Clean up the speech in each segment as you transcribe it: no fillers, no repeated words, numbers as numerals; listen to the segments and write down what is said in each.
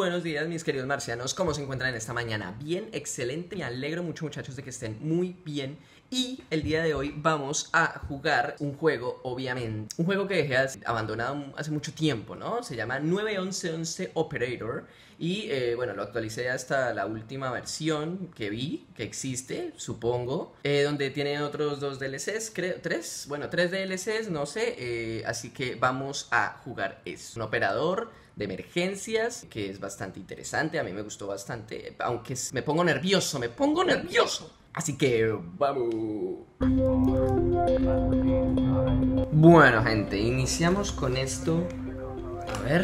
buenos días, mis queridos marcianos. ¿Cómo se encuentran en esta mañana? Bien, excelente. Me alegro mucho, muchachos, de que estén muy bien. Y el día de hoy vamos a jugar un juego, obviamente. Un juego que dejé abandonado hace mucho tiempo, ¿no? Se llama 911 Operator. Y bueno, lo actualicé hasta la última versión que vi, que existe, supongo. Donde tiene otros 2 DLCs, creo, 3. Bueno, 3 DLCs, no sé. Así que vamos a jugar eso. Un operador de emergencias, que es bastante interesante. A mí me gustó bastante, aunque me pongo nervioso, Así que vamos. Bueno, gente, iniciamos con esto. A ver,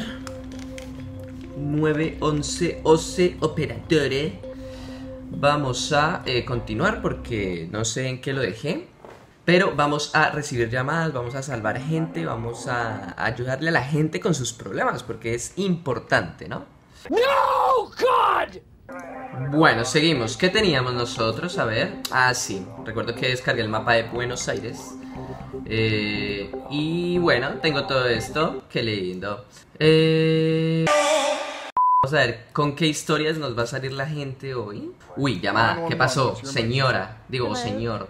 911 OC Operatore. Vamos a continuar porque no sé en qué lo dejé. Pero vamos a recibir llamadas, vamos a salvar gente, vamos a ayudarle a la gente con sus problemas, porque es importante, ¿no? ¡No, God! Bueno, seguimos. ¿Qué teníamos nosotros? A ver. Ah, sí. Recuerdo que descargué el mapa de Buenos Aires. Y bueno, tengo todo esto. Qué lindo. Vamos a ver con qué historias nos va a salir la gente hoy. Uy, llamada. ¿Qué pasó? Señora. Digo, señor.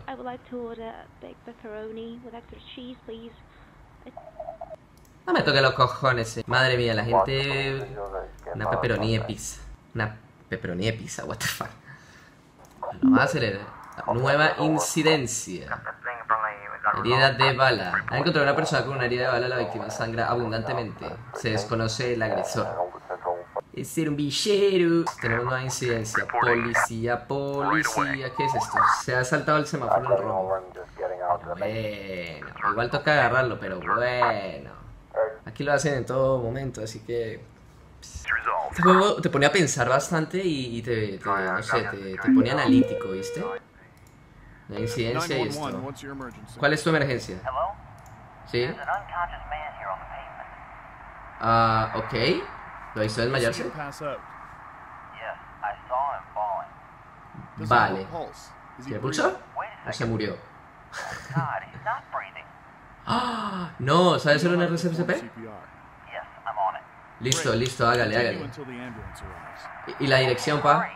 No me toque los cojones. Madre mía, la gente... Una pepperoni de pizza. Una pepperoni de pizza, what the fuck. Vamos a acelerar. Nueva incidencia. Herida de bala. Ha encontrado una persona con una herida de bala. La víctima sangra abundantemente. Se desconoce el agresor. Es ser un villero. Tenemos nueva incidencia. Policía, policía. ¿Qué es esto? Se ha saltado el semáforo en rojo. Bueno, igual toca agarrarlo, pero bueno. Aquí lo hacen en todo momento, así que... Este juego te pone a pensar bastante y no sé, te pone analítico, ¿viste? La incidencia y esto. ¿Cuál es tu emergencia? ¿Sí? Ah, ok. ¿Lo hizo desmayarse? Vale. ¿Tiene pulso? ¿O se murió? ¡Ah! No, ¿sabes solo un RCP? Listo, listo, hágale. ¿Y la dirección, pa?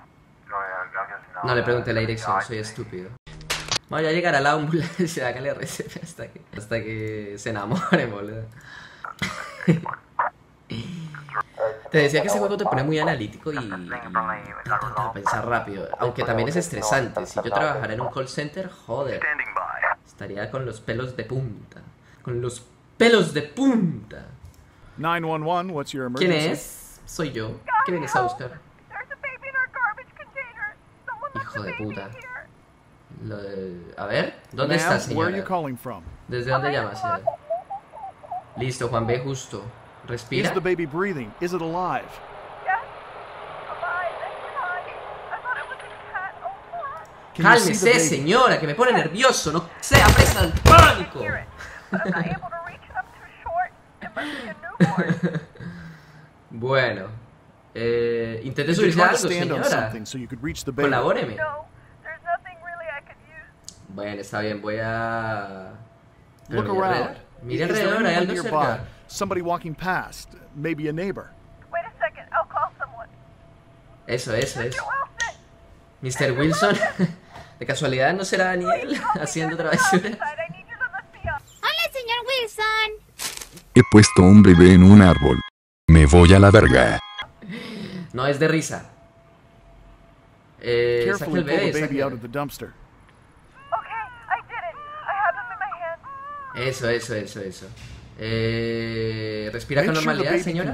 No le pregunté la dirección, soy estúpido. Bueno, ya llegará la ambulancia, hágale RCP hasta que se enamoren, boludo. Te decía que ese juego te pone muy analítico y a pensar rápido. Aunque también es estresante. Si yo trabajara en un call center, joder, estaría con los pelos de punta. Con los pelos de punta. 911, what's your emergency? ¿Quién es? Soy yo. ¿Qué vienes a buscar? Hijo de puta. A ver, ¿dónde está, señora? ¿Desde dónde llama, señora? Listo, Juan B. Justo. Respira. Is the baby breathing? Is it alive? Cálmese, señora, que me pone nervioso. No sea presa del pánico. Bueno, intente subirse a algo, señora. Colabóreme. Bueno, está bien, voy a... Mire alrededor, hay algo cerca. Somebody walking past, maybe a neighbor. Eso. Mr. Wilson. ¿De casualidad no será Daniel haciendo travesuras? Hola, señor Wilson. He puesto un bebé en un árbol. Me voy a la verga. No es de risa. Saque el bebé, saque. Eso. Respira con normalidad, señora.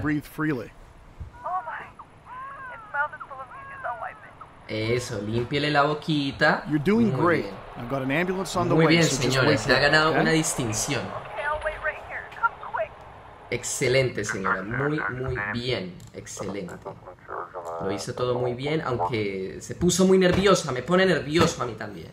Eso, límpiele la boquita. Muy bien, señora, se ha ganado una distinción. Excelente, señora, muy bien, excelente. Lo hizo todo muy bien, aunque se puso muy nerviosa, me pone nervioso a mí también.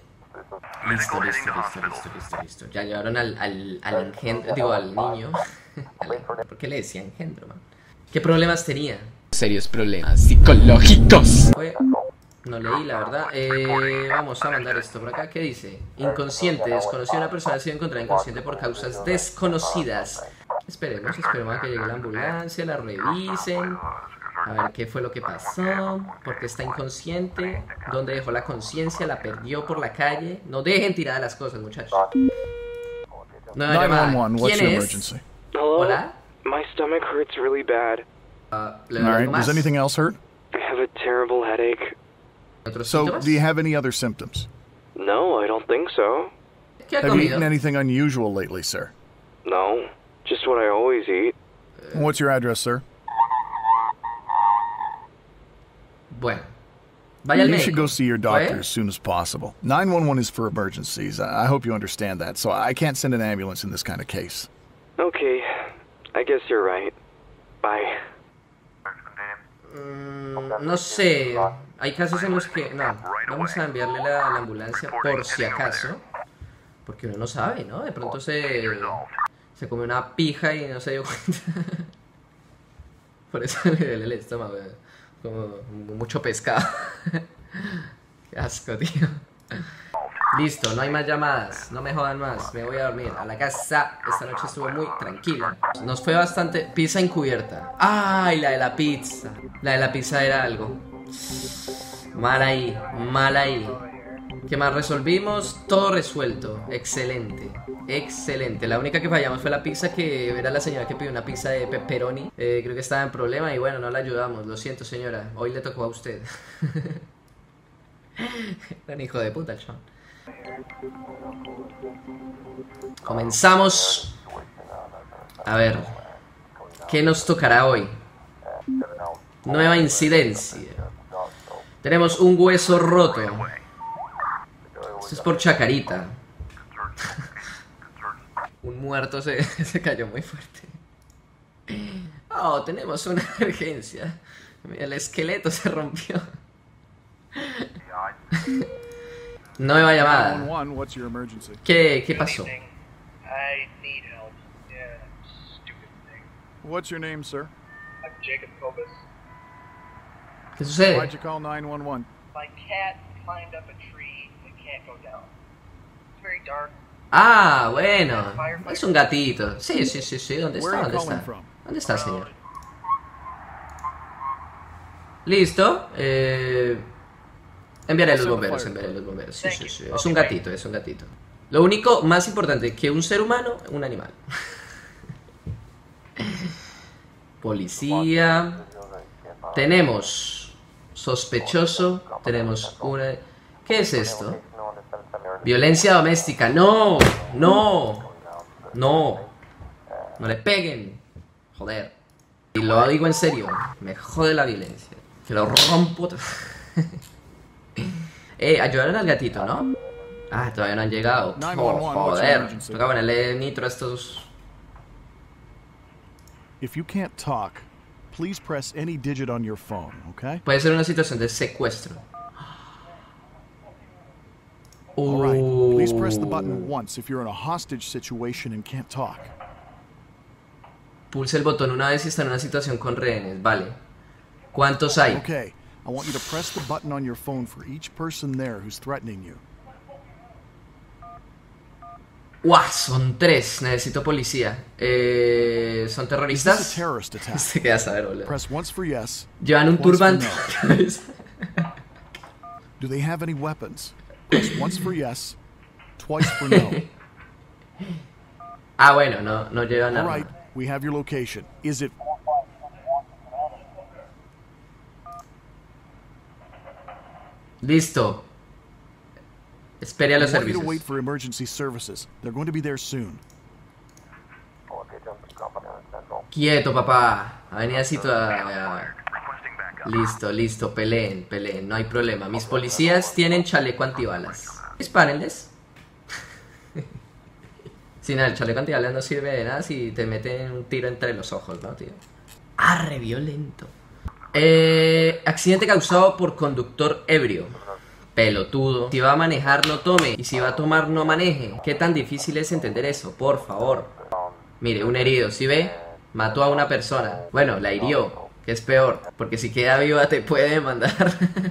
Listo. Ya llevaron al engendro, digo, al niño. ¿Por qué le decía engendro, man? ¿Qué problemas tenía? Serios problemas psicológicos. No leí, la verdad. Vamos a mandar esto por acá. ¿Qué dice? Inconsciente. Desconocida. Una persona ha sido encontrada inconsciente por causas desconocidas. Esperemos a que llegue la ambulancia, la revisen. A ver, ¿qué fue lo que pasó? ¿Por qué está inconsciente? ¿Dónde dejó la conciencia? ¿La perdió por la calle? No dejen tiradas las cosas, muchachos. Nueva llamada. 911, what's ¿Quién your es? emergency? Hello? Hola. My stomach hurts really bad. ¿Le All doy right, algo más? does anything else hurt? I have a terrible headache. ¿Otros So, síntomas? do you have any other symptoms? No, I don't think so. ¿Qué ha Have you comido? eaten anything unusual lately, sir? No, just what I always eat. What's your address, sir? Bueno. Vaya al You should médico. go see your doctor ¿Fue? as soon as possible. 911 is for emergencies. I hope you understand that. So I can't send an ambulance in this kind of case. Okay, I guess you're right. Bye. No sé. Hay casos en los que... No, vamos a enviarle la ambulancia por si acaso. Porque uno no sabe, ¿no? De pronto se come una pija y no se dio cuenta. Por eso le duele el estómago. Como mucho pescado. Qué asco, tío. Listo, no hay más llamadas. No me jodan más. Me voy a dormir. A la casa. Esta noche estuvo muy tranquila. Nos fue bastante. Pizza encubierta. ¡Ay! La de la pizza. La de la pizza era algo. Mal ahí. Mal ahí. ¿Qué más resolvimos? Todo resuelto. Excelente. Excelente. La única que fallamos fue la pizza, que era la señora que pidió una pizza de pepperoni. Creo que estaba en problema y bueno, no la ayudamos. Lo siento, señora. Hoy le tocó a usted. Era un hijo de puta el chaval. Comenzamos. A ver. ¿Qué nos tocará hoy? Nueva incidencia. Tenemos un hueso roto. Esto es por Chacarita. Un muerto se cayó muy fuerte. Oh, tenemos una emergencia. El esqueleto se rompió. Nueva llamada. 911, what's your emergency? ¿Qué pasó? I need help. Yeah, stupid thing. What's your name, sir? I'm Jacob Kobus. ¿Qué sucede? Why'd you call 911? My cat climbed up a tree and can't go down. It's very dark. Ah, bueno. Es un gatito. Sí. ¿Dónde Where está? are ¿Dónde you calling está? from? ¿Dónde está, señor? Listo. Enviaré a los bomberos, Sí. Es un gatito, Lo único más importante que un ser humano, un animal. Policía. Tenemos sospechoso. Tenemos una... ¿Qué es esto? Violencia doméstica. No le peguen. Joder. Y lo digo en serio. Me jode la violencia. Que lo rompo. Ayudaron al gatito, ¿no? Ah, todavía no han llegado. 911, what's your Joder. emergency? Toca ponerle nitro a estos. If you can't talk, please press any digit on your phone, okay? Puede ser una situación de secuestro. All right. Please press the button once if you're in a hostage situation and can't talk. Pulse el botón una vez si está en una situación con rehenes. Vale. ¿Cuántos hay? Okay. I want you to press the button on your phone for each person there who's threatening you. ¡Guau! Son 3. Necesito policía. ¿Son Is this a terroristas? terrorist attack? Se queda a saber, boludo. Press once for yes. Llevan un twice for turbante. no. Do they have any weapons? Press once for yes, twice for no. Ah, bueno, no llevan All nada. right, we have your location. Is it... Listo. Espere a I los want you to wait servicios. for emergency services. They're going to be there soon. Quieto, papá. Avenida situada. Listo. Peleen. No hay problema. Mis policías tienen chaleco antibalas. Dispárenles. Sí, nada, el chaleco antibalas no sirve de nada si te meten un tiro entre los ojos, ¿no, tío? Arre, violento. Accidente causado por conductor ebrio. Pelotudo. Si va a manejar, no tome. Y si va a tomar, no maneje. ¿Qué tan difícil es entender eso? Por favor. Mire, un herido, ¿sí ve? Mató a una persona. Bueno, la hirió, que es peor. Porque si queda viva te puede demandar.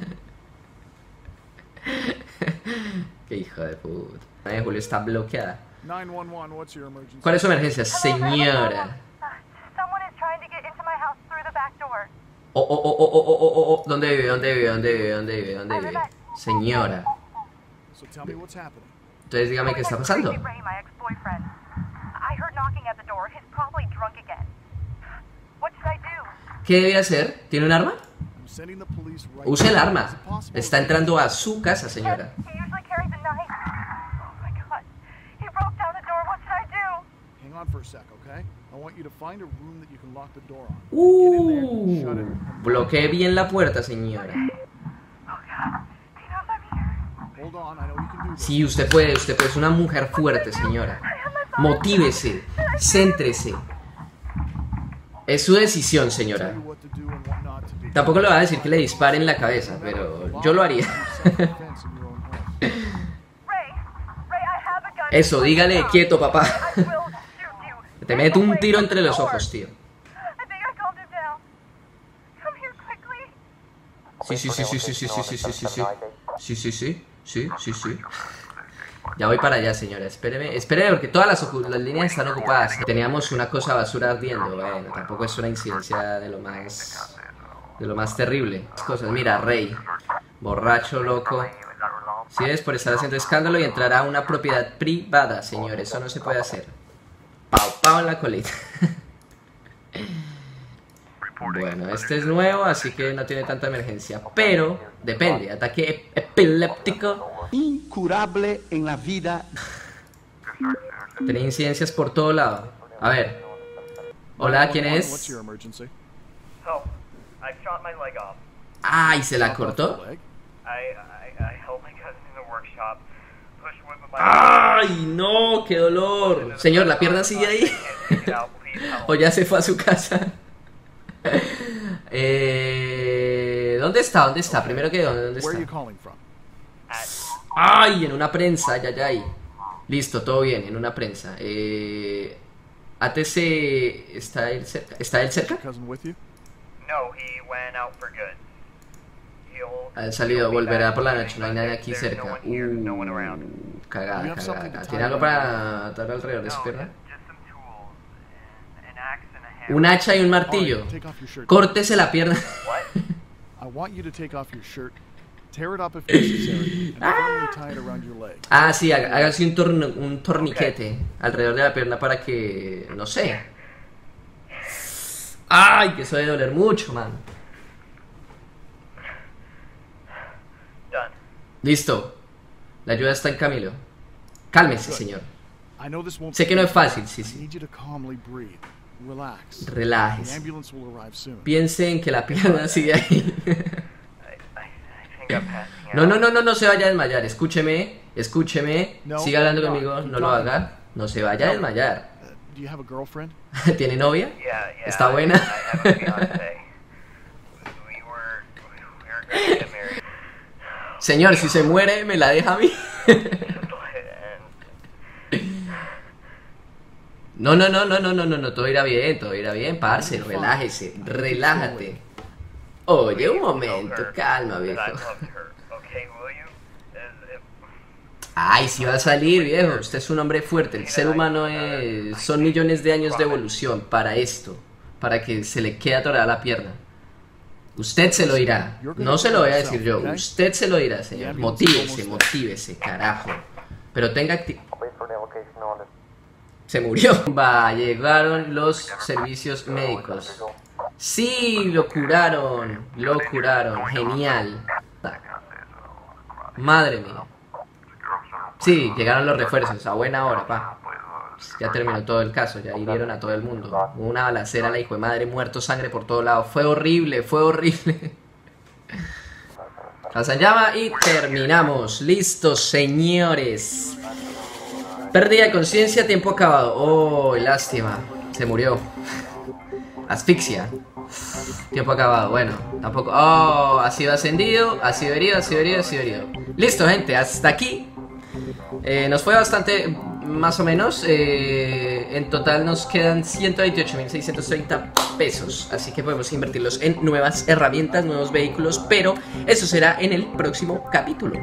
Qué hijo de puta. Julio está bloqueada. 911, what's your emergency? ¿Cuál es su emergencia, señora? Someone is trying to get into my house through the back door. ¿Dónde vive? ¿Dónde vive? ¿Dónde vive? ¿Dónde vive? ¿Dónde vive? Señora. So tell me what's happening. Entonces dígame qué está pasando. Ray, my ex-boyfriend. I heard knocking at the door. He's probably drunk again. What should I do? ¿Qué debe hacer? ¿Tiene un arma? I'm sending the police right Use el now. Is arma. it possible Está entrando a su casa, señora. He usually carries a knife. Oh my god. He broke down the door. What should I do? Hang on for a sec, okay? I want you to find a room that you can lock the door on. Get in there, shut it, and Bloquee bien la puerta, señora. Oh god. He knows I'm here. hold on. I know you can do this. Sí, usted puede, es una mujer fuerte, señora. Motívese, céntrese. Es su decisión, Tell señora. you what to do and what not to do. Tampoco le va a decir que le dispare en la cabeza, pero yo lo haría. Self-defense in your own home. Ray, I have a gun. Eso, dígale, quieto, papá. I will shoot you. Te meto un tiro entre los ojos, tío. I think I calmed him down. Come here quickly. Sí, sí, sí, sí, sí, sí, sí, sí, sí, sí, sí. Sí, sí, sí, sí, sí, sí. Ya voy para allá, señora. Espéreme, espéreme porque todas las líneas están ocupadas. Teníamos una cosa basura ardiendo. Bueno, tampoco es una incidencia de lo más terrible. Cosas, mira, Rey, borracho, loco. Si es por estar haciendo escándalo y entrar a una propiedad privada, señores, eso no se puede hacer. Pau, pau en la colita. Bueno, este es nuevo, así que no tiene tanta emergencia. Pero, depende, ataque epiléptico. Incurable en la vida. Tiene incidencias por todo lado. A ver. Hola, ¿quién What's es? your emergency? So, I shot my leg off. Ay, ¿se la cortó? Leg? I helped my cousin in the workshop. Pushed wood with my ¡Ay, no! ¡Qué dolor! Señor, ¿la pierna sigue ahí? Take it out, please help. ¿O ya se fue a su casa? ¿Dónde está? ¿Dónde está? Primero que ¿dónde Where are you está? calling from? ¡Ay! En una prensa, ya, ya ahí. Listo, todo bien, en una prensa. ATC, ¿está él cerca? ¿Está él cerca? Your cousin with you? No, he went out for good. Ha salido, volverá por la noche, no hay nadie aquí There's cerca. no one here, no one around. Cagada, cagada. ¿Tiene algo para atar alrededor de su pierna? Just some tools, an axe and a hammer. Un hacha y un martillo. Alright, take off your shirt. Córtese la pierna. What? I want you to take off your shirt, tear it up if necessary, and firmly tie it around your leg. Ah, sí, hágase un torniquete alrededor de la pierna para que, no sé. Ay, que eso debe doler mucho, man. Done. Listo. La ayuda está en camino. Cálmese, señor. I know this won't Sé que no es fácil, sí, I sí. need you to calmly breathe. Relax. The Relájese. ambulance will arrive soon. Piense en que la pierna sigue ahí. I think I'm passing No, out. no, no, no, no se vaya a desmayar. Escúcheme, escúcheme. No, Siga hablando no, conmigo, keep no lo talking. haga. No se vaya a desmayar. Do you have a girlfriend? ¿Tiene novia? Yeah, ¿Está buena? I have a fiance. We were going to get married. Señor, si se muere, me la deja a mí. No, no, no, no, no, no, no, no, todo irá bien, parce, relájese, relájate. Oye, un momento, calma, And I viejo. loved her. Okay, will you? Ay, si va a salir, viejo, usted es un hombre fuerte, el ser humano son millones de años de evolución para esto, para que se le quede atorada la pierna. Usted se lo dirá, no se lo voy a decir yo, usted se lo dirá, señor. Motívese, motívese, carajo. Pero tenga actitud. Se murió. Va, llegaron los servicios médicos. Sí, lo curaron, genial. Madre mía. Sí, llegaron los refuerzos, a buena hora, pa. Ya terminó todo el caso, ya hirieron a todo el mundo. Hubo una balacera, la hijo de madre, muerto, sangre por todo lado. Fue horrible, fue horrible. Casa en llama y terminamos. Listos, señores. Pérdida de conciencia, tiempo acabado. Oh, lástima. Se murió. Asfixia. Tiempo acabado. Bueno, tampoco. Oh, ha sido ascendido, ha sido herido, ha sido herido, ha sido herido. Listo, gente, hasta aquí. Nos fue bastante, más o menos. En total nos quedan 128.630 pesos. Así que podemos invertirlos en nuevas herramientas, nuevos vehículos. Pero eso será en el próximo capítulo.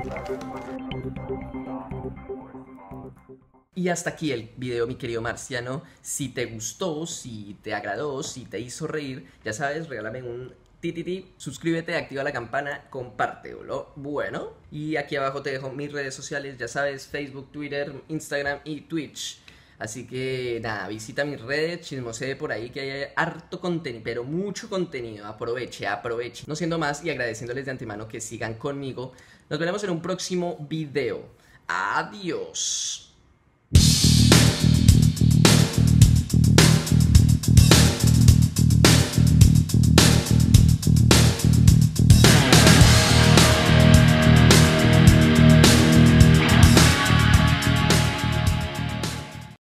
Y hasta aquí el video, mi querido marciano. Si te gustó, si te agradó, si te hizo reír, ya sabes, regálame un suscríbete, activa la campana, compártelo. Bueno, y aquí abajo te dejo mis redes sociales, ya sabes, Facebook, Twitter, Instagram y Twitch. Así que nada, visita mis redes, chismosee por ahí que hay harto contenido, pero mucho contenido. Aproveche. No siendo más y agradeciéndoles de antemano que sigan conmigo. Nos veremos en un próximo video. Adiós.